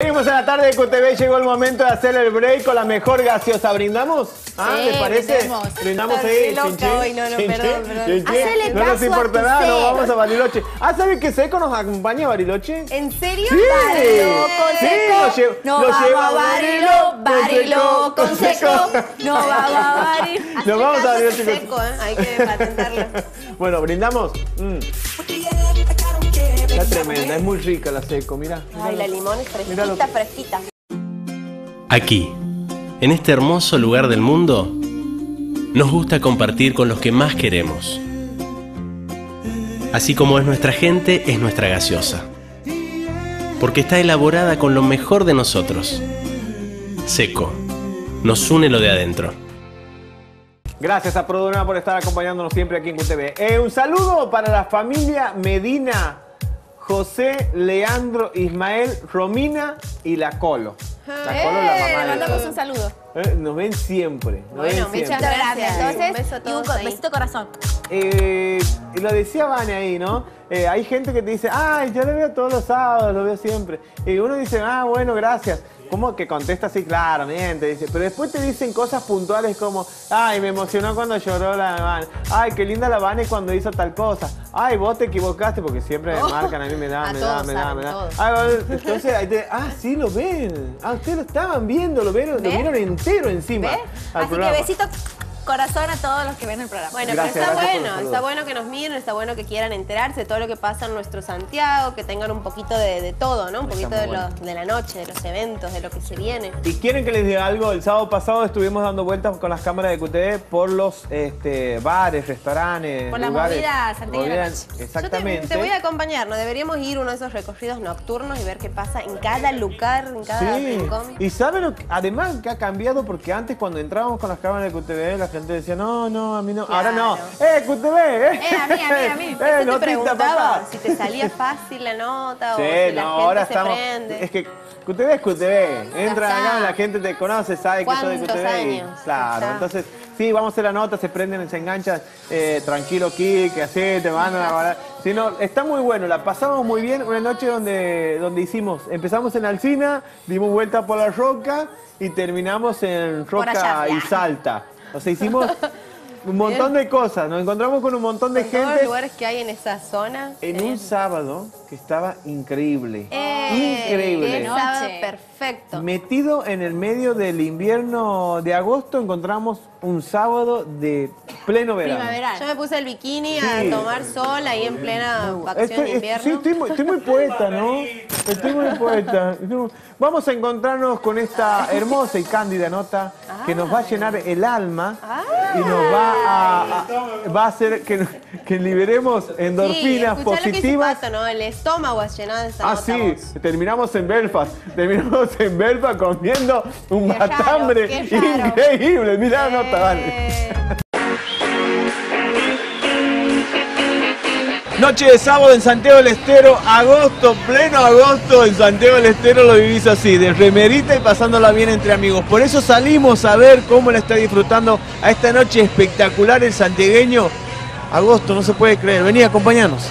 Seguimos en la tarde de QTV, llegó el momento de hacer el break con la mejor gaseosa. ¿Brindamos? ¿Ah, sí, les parece? Brindamos ahí, loca chin, hoy, no, chin, perdón. Hacele no nos importa nada, nos vamos a Bariloche. ¿Ah, ¿saben que Seco nos acompaña a Bariloche? ¿En serio? Sí, No vamos a Barilo con Seco. No vamos a Barilo. Nos vamos a Bariloche con Seco, hay que patentarlo. Bueno, brindamos. Está tremenda, es muy rica la Seco, mira. Ay, la limón es fresquita, fresquita. Aquí, en este hermoso lugar del mundo, nos gusta compartir con los que más queremos. Así como es nuestra gente, es nuestra gaseosa. Porque está elaborada con lo mejor de nosotros. Seco, nos une lo de adentro. Gracias a Produna por estar acompañándonos siempre aquí en QTV. Un saludo para la familia Medina, José, Leandro, Ismael, Romina y la Colo. La Colo es la mamá de mandamos todos. Un saludo. Nos ven siempre. Bueno, muchas gracias. Entonces, un beso a todos ahí. besito corazón. Lo decía Vane ahí, ¿no? Hay gente que te dice, ay, yo lo veo todos los sábados, lo veo siempre. Y uno dice, ah, bueno, gracias. Como que contesta así claramente, dice, pero después te dicen cosas puntuales como, ay, me emocionó cuando lloró la Vane, ay, qué linda la Vane cuando hizo tal cosa, ay, vos te equivocaste, porque siempre me marcan, a mí me da. Ay, entonces, ahí sí, lo ven, ustedes lo estaban viendo, lo vieron entero encima. Así programa. Que besito corazón a todos los que ven el programa. Bueno, gracias, pero está bueno que nos miren, está bueno que quieran enterarse de todo lo que pasa en nuestro Santiago, que tengan un poquito de todo, ¿no? Un poquito de la noche, de los eventos, de lo que se viene. ¿Y quieren que les diga algo? El sábado pasado estuvimos dando vueltas con las cámaras de QTV por los bares, restaurantes, por lugares, la movida santiagueña. Exactamente. Yo te voy a acompañar, ¿no? Deberíamos ir a uno de esos recorridos nocturnos y ver qué pasa en cada lugar, en cada rincón. Y saben lo que, además que ha cambiado, porque antes cuando entrábamos con las cámaras de QTV, la gente decía, no, a mí no. Claro. Ahora no. QTV, a mí. Yo te preguntaba si te salía fácil la nota o si la gente se prende. Es que QTV es QTV. Entra acá, la gente te conoce, sabe que soy de QTV. Años? Claro, entonces, sí, vamos a hacer la nota, se prenden, se enganchan. Tranquilo, Kike, así, te van a guardar. Sí, no, está muy bueno, la pasamos muy bien. Una noche donde empezamos en Alsina, dimos vuelta por la Roca y terminamos en Roca y Salta. O sea, hicimos un montón de cosas, nos encontramos con un montón de gente. Todos los lugares que hay en esa zona. En un sábado que estaba increíble. Increíble. Un sábado perfecto. Metido en el medio del invierno de agosto, encontramos un sábado de pleno verano. Primaveral. Yo me puse el bikini a tomar sol ahí en plena vacación de invierno. Sí, estoy muy poeta, ¿no? Estoy muy poeta. Vamos a encontrarnos con esta hermosa y cándida nota que nos va a llenar el alma y nos va a hacer que liberemos endorfinas positivas. Lo que pasa, ¿no? El estómago llenado de esa nota. Sí, terminamos en Belfast comiendo un matambre increíble. Mirá la nota, vale. Noche de sábado en Santiago del Estero, agosto, pleno agosto en Santiago del Estero lo vivís así, de remerita y pasándola bien entre amigos. Por eso salimos a ver cómo la está disfrutando a esta noche espectacular el santiagueño. Agosto, no se puede creer. Vení, acompañanos.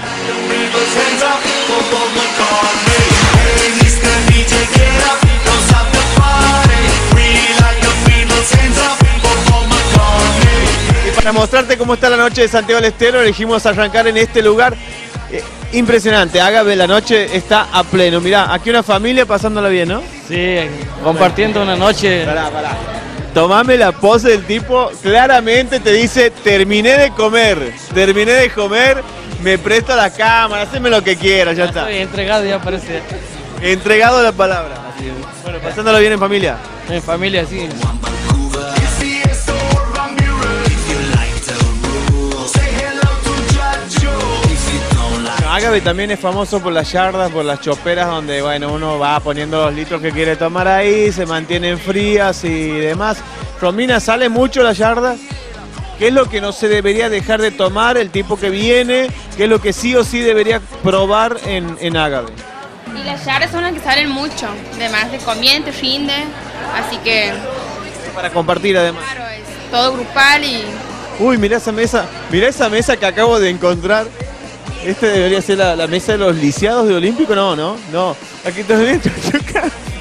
Para mostrarte cómo está la noche de Santiago del Estero, elegimos arrancar en este lugar. Impresionante, Ágave, la noche está a pleno. Mirá, aquí una familia pasándola bien, ¿no? Sí, compartiendo una noche. Pará. Tomame la pose del tipo, claramente te dice, terminé de comer, me presto la cámara, haceme lo que quieras, ya está. Estoy entregado, ya parece. Entregado la palabra. Bueno, pasándolo bien en familia. En familia, sí. Ágave también es famoso por las yardas, por las choperas, donde bueno, uno va poniendo los litros que quiere tomar ahí, se mantienen frías y demás. Romina, ¿sale mucho las yardas? ¿Qué es lo que no se debería dejar de tomar el tipo que viene? ¿Qué es lo que sí o sí debería probar en Ágave? Y las yardas son las que salen mucho, además de comiente, rinde, así que... Para compartir además. Claro, es todo grupal y... Uy, mirá esa mesa que acabo de encontrar. Este debería ser la mesa de los lisiados de Olímpico, no. Aquí estás bien, Chuchuca.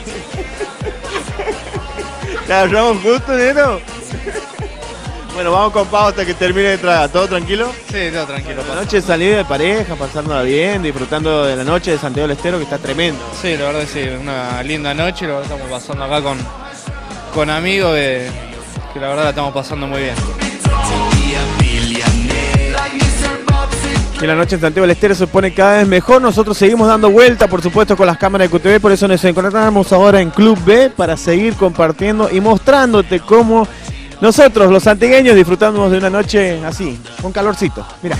¿La agarramos justo, Nero? Bueno, vamos con Pau hasta que termine de tragar. ¿Todo tranquilo? Sí, todo tranquilo. La noche de salida de pareja, pasándola bien, disfrutando de la noche de Santiago del Estero, que está tremendo. Sí, la verdad que sí, una linda noche, lo estamos pasando acá con amigos que la verdad la estamos pasando muy bien. Que la noche en Santiago del Estero se pone cada vez mejor. Nosotros seguimos dando vuelta, por supuesto, con las cámaras de QTV. Por eso nos encontramos ahora en Club B para seguir compartiendo y mostrándote cómo nosotros, los santiagueños, disfrutamos de una noche así, con calorcito. Mira.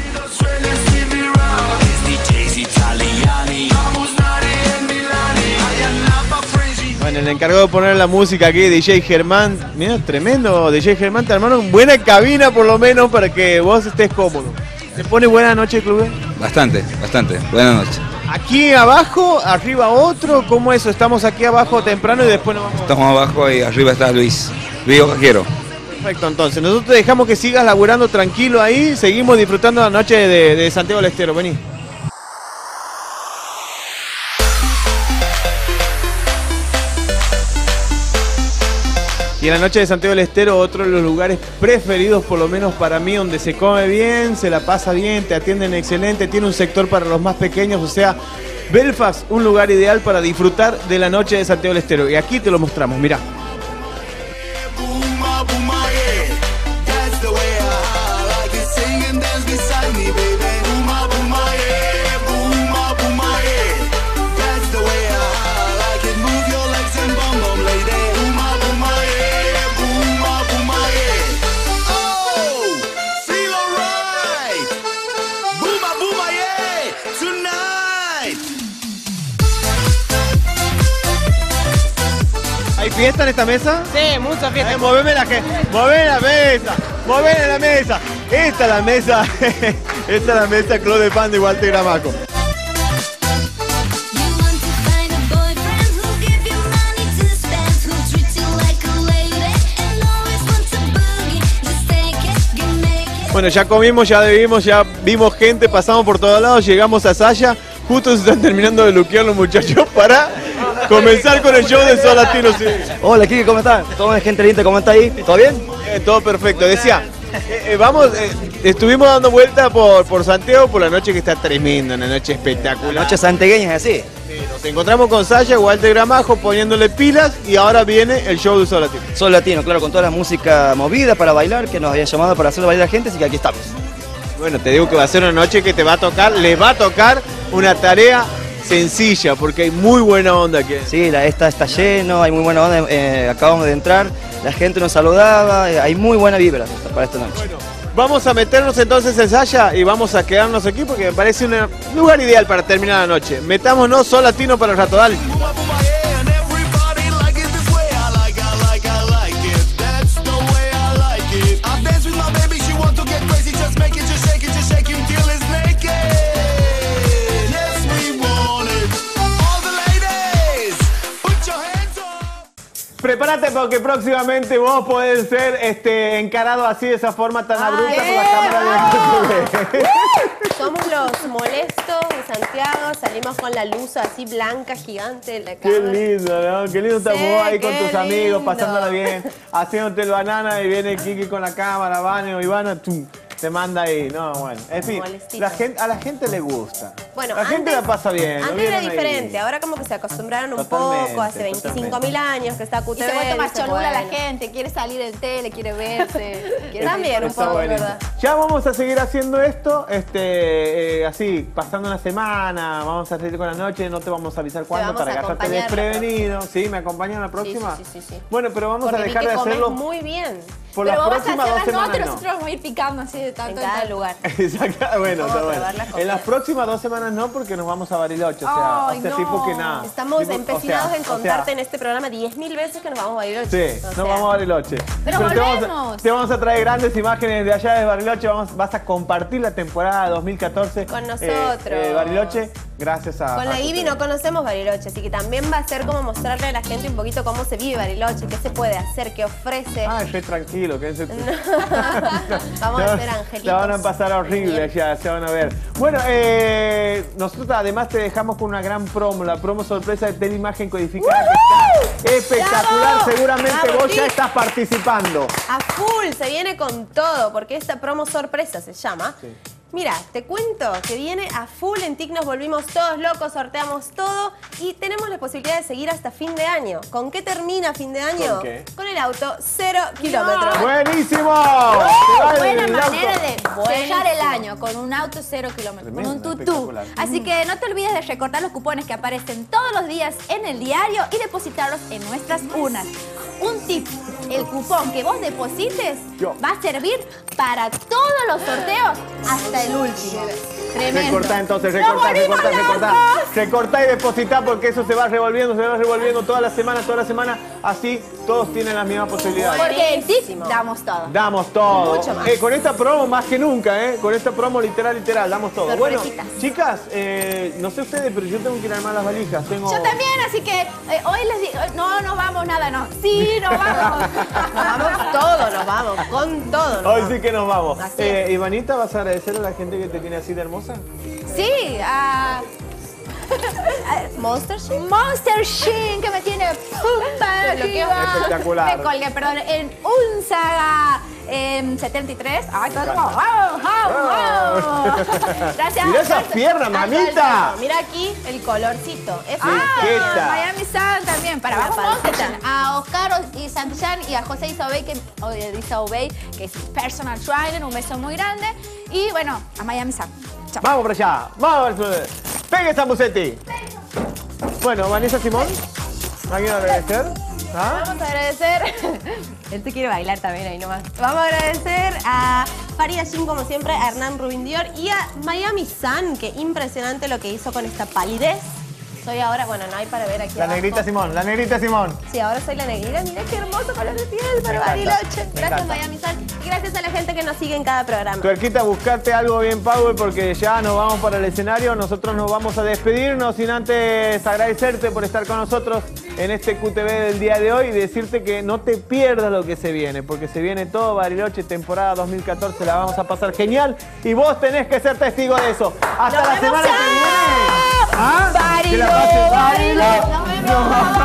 Bueno, el encargado de poner la música aquí, DJ Germán. Mira, tremendo, DJ Germán, te armaron buena cabina por lo menos para que vos estés cómodo. ¿Te pone buena noche el club? Bastante, bastante. Buenas noches. Aquí abajo, arriba otro, ¿cómo eso? Estamos aquí abajo temprano y después nos vamos. Estamos abajo y arriba está Luis Cajero. Perfecto, entonces nosotros te dejamos que sigas laburando tranquilo ahí, seguimos disfrutando la noche de Santiago del Estero, vení. Y en la noche de Santiago del Estero, otro de los lugares preferidos, por lo menos para mí, donde se come bien, se la pasa bien, te atienden excelente, tiene un sector para los más pequeños, o sea, Belfast, un lugar ideal para disfrutar de la noche de Santiago del Estero. Y aquí te lo mostramos, mirá. ¿Hay fiesta en esta mesa? Sí, mucha fiesta. Moveme la mesa, moveme la mesa. Esta es la mesa, esta es la mesa Club de Pan de Walter Gramaco. Bueno, ya comimos, ya bebimos, ya vimos gente, pasamos por todos lados, llegamos a Saya. Justo se están terminando de luquear los muchachos para comenzar con el show de Sol Latino. Sí. Hola, Kiki, ¿cómo están? Toda gente linda, ¿cómo está ahí? ¿Todo bien? Todo perfecto. Decía, estuvimos dando vuelta por Santiago por la noche que está tremenda, una noche espectacular. Noche santiagueña, así. Sí, nos encontramos con Saya, Walter Gramajo poniéndole pilas y ahora viene el show de Sol Latino. Sol Latino, claro, con toda la música movida para bailar, que nos habían llamado para hacer bailar a la gente, así que aquí estamos. Bueno, te digo que va a ser una noche que te va a tocar, les va a tocar una tarea sencilla, porque hay muy buena onda aquí. Sí, esta está lleno, hay muy buena onda, acabamos de entrar, la gente nos saludaba, hay muy buena vibra para esta noche. Bueno, vamos a meternos entonces en Saya y vamos a quedarnos aquí porque me parece un lugar ideal para terminar la noche. Metámonos Sol Latino para el rato, dale. Prepárate porque próximamente vos podés ser encarado así de esa forma tan abrupta por la cámara de Somos los molestos de Santiago, salimos con la luz así blanca, gigante en la Qué cámara. lindo, ¿no? Qué lindo estás Sí, vos ahí con qué tus amigos, lindo. pasándola bien, haciéndote el banana y viene Kiki con la cámara, Vane o Ivana, tum, te manda ahí. No, bueno, en fin, Molestito. a la gente le gusta. Bueno, la gente la pasa bien. ¿lo Antes era vieron ahí? diferente, ahora como que se acostumbraron un Totalmente, poco, hace 25.000 años que está QTV. Y se vuelve más dice, cholula la bueno. gente, quiere salir en tele, quiere verse. Quiere También un Está poco, buenísimo. ¿verdad? Ya vamos a seguir haciendo esto, así, pasando una semana, vamos a seguir con la noche, no te vamos a avisar cuándo vamos para a agarrarte acompañar la desprevenido. ¿Sí? ¿Me acompañan la próxima? Sí. Bueno, pero vamos Porque a vi dejar que de comes hacerlo muy bien por Pero las vos vas a próximas 2 hacer las notas semanas. y No. nosotros vamos a ir picando así de en tanto. cada lugar. Exacto, bueno, Vamos está a bueno. probar las En las comidas. próximas 2 semanas no, porque nos vamos a Bariloche, o sea, Ay, no. tipo que nada. Estamos Tipo, empecinados en o sea, contarte en este programa 10.000 veces que nos vamos a Bariloche. Sí, O nos sea, vamos a Bariloche. Pero volvemos. te vamos a traer grandes imágenes de allá de Bariloche. Vas a compartir la temporada 2014. Con nosotros. Bariloche. Gracias a... Con la Ivy no conocemos Bariloche, así que también va a ser como mostrarle a la gente un poquito cómo se vive Bariloche, qué se puede hacer, qué ofrece. Ah, estoy tranquilo, quédense. Vamos a ser angelitos. La van a pasar horrible, ya se van a ver. Bueno, nosotros además te dejamos con una gran promo, la promo sorpresa de Teleimagen Codificada, que está espectacular. ¡Bravo! Seguramente ¡Bravo, vos ya Tic! estás participando. A full, se viene con todo, porque esta promo sorpresa se llama. Sí. Mira, te cuento que viene a full en TIC, nos volvimos todos locos, sorteamos todo y tenemos la posibilidad de seguir hasta fin de año. ¿Con qué termina fin de año? ¿Con qué? Con el auto 0 kilómetros. ¡Buenísimo! Se va Buena el manera auto. de sellar el año con un auto 0 kilómetros, con un Tremendo, tutú. espectacular. Así que no te olvides de recortar los cupones que aparecen todos los días en el diario y depositarlos en nuestras urnas. Un tip, el cupón que vos deposites va a servir para todos los sorteos hasta el último. Tremendo. Recortá entonces, ¡Nos recortá. volvimos Recortá y depositá porque eso se va revolviendo toda la semana. Así todos tienen las mismas posibilidades. Porque en TIC Buenísimo. damos todo. Damos todo. Mucho más. Con esta promo más que nunca, Con esta promo literal, damos todo. Sorpresitas. Bueno, chicas, no sé ustedes, pero yo tengo que ir a armar las valijas. Yo también, así que hoy les digo, no vamos nada, no. Sí, no vamos. Nos vamos con todo. nos Hoy vamos. sí que nos vamos. Así es. Ivanita, ¿vas a agradecer a la gente que te tiene así de hermosa? Sí, Monster Shake. Monster Shin, que me tiene pumba arriba. Espectacular. Me colgué, perdón, en Unzaga 73. Ay, wow. Gracias. Mirá esas piernas, mamita. Mira aquí el colorcito. Es Riqueta. Miami Sun también. Para La abajo, Monster pancita. Shin. A Oscar y Santillán y a José Isaobey, que es personal trainer. Un beso muy grande. Y bueno, a Miami Sun. Chao. Vamos para allá. Vamos. Pegue Zambucetti. Bueno, Vanessa Simón. ¿Alguien a agradecer? ¿Ah? Vamos a agradecer. Él te quiere bailar también ahí nomás. Vamos a agradecer a Farid Shin, como siempre, a Hernán Rubin Dior y a Miami Sun, que impresionante lo que hizo con esta palidez. Soy ahora, bueno, no hay para ver aquí La abajo. negrita Simón. Sí, ahora soy la negrita. Mira qué hermoso color de piel para encanta, Bariloche. me Gracias, encanta. Miami Sun. Y gracias a la gente que nos sigue en cada programa. Tuerquita, buscarte algo bien, Power, porque ya nos vamos para el escenario. Nosotros nos vamos a despedirnos sin antes agradecerte por estar con nosotros en este QTV del día de hoy y decirte que no te pierdas lo que se viene, porque se viene todo Bariloche, temporada 2014, la vamos a pasar genial y vos tenés que ser testigo de eso. Hasta ¡Nos la vemos semana que ya! viene. ¿Ah? Que la pases, Barilo. Nos vemos.